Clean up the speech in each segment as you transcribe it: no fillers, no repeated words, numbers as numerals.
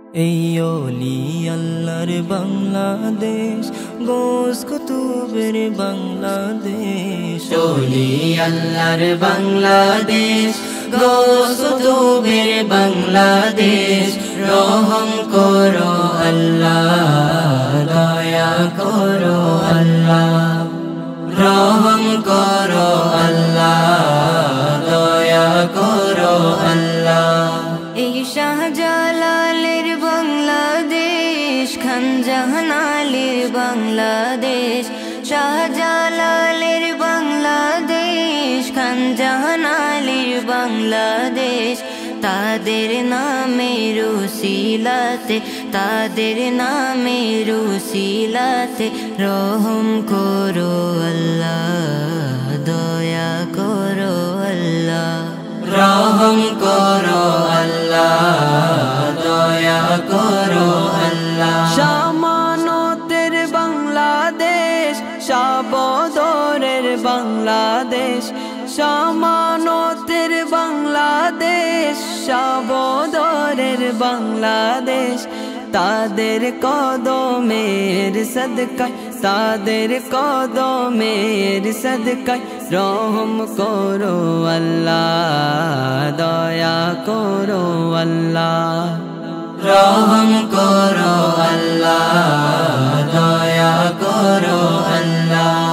এই অলি আল্লাহর বাংলাদেশ, গোস কুতুবের বাংলাদেশ। অলি আল্লাহর বাংলাদেশ, গোস কুতুবের বাংলাদেশ। রহম করো আল্লাহ, দয়া করো আল্লাহ। রহম করো আল্লাহ, দয়া করো আল্লাহ। এই শাহজালালের বাংলাদেশ, খানজাহান আলীর বাংলাদেশ। শাহজালালের বাংলাদেশ, খানজাহান আলীর বাংলাদেশ। তাদের নামের উসিলাতে, তাদের নামের উসিলাতে রহম করো আল্লাহ, দয়া করো আল্লাহ। রহম করো আল্লাহ, দয়া করো আল্লাহ। শামানতের বাংলাদেশ, শাবদরের বাংলাদেশ। শামানতের বাংলাদেশ, শাবদরের বাংলাদেশ। তাদের কদমের সদকায়, তাদের কদমের সদকায় রহম করো আল্লাহ, দয়া করো আল্লাহ। রহম করো আল্লাহ, দয়া করো আল্লাহ।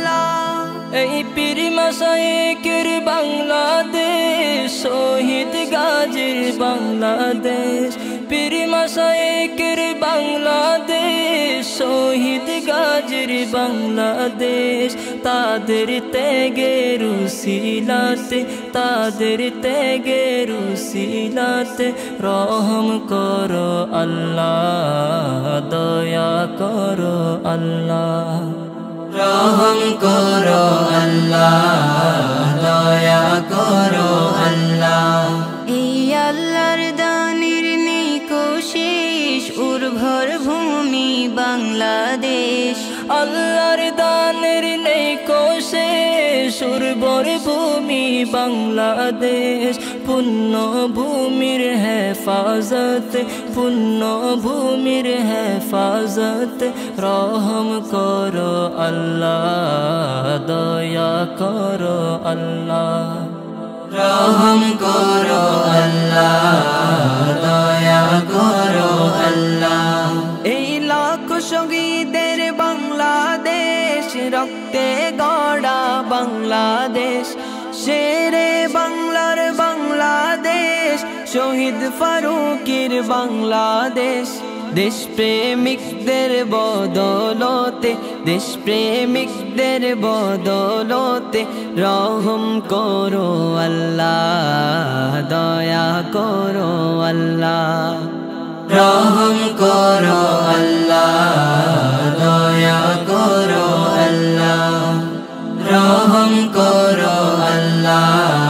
এই পীর মাশায়েখের বাংলাদেশ, শহীদ গাজীর বাংলাদেশ। পীর মাশায়েখের বাংলাদেশ, শহীদ গাজীর বাংলাদেশ। তাদের ত্যাগের উসিলাতে, তাদের ত্যাগের উসিলাতে রহম করো আল্লাহ, দয়া করো আল্লাহ। রহম করো আল্লাহ, দয়া করো আল্লাহ। এই আল্লাহর দানের নেই কোশিস, উর্বর ভূমি বাংলাদেশ। আল্লাহর দানের নেই কোশেষ, উর্বর ভূমি বাংলাদেশ। পুণ্য ভূমির হেফাজত, পুণ্য ভূমির হেফাজত রহম করো আল্লাহ, দয়া করো আল্লাহ। রহম করো আল্লাহ, দয়া করো আল্লাহ। এই লাখ শহীদের বাংলাদেশ, রক্তে গড়া বাংলাদেশ। শেরে বাংলার বাংলাদেশ, শহীদ ফারুকের বাংলাদেশ। দেশপ্রেমিকদের বদৌলতে, দেশপ্রেমিকদের বদৌলতে রহম করো আল্লাহ, দয়া করো আল্লাহ। রহম করো আল্লাহ, দয়া করো আল্লাহ। রহম করো আল্লাহ,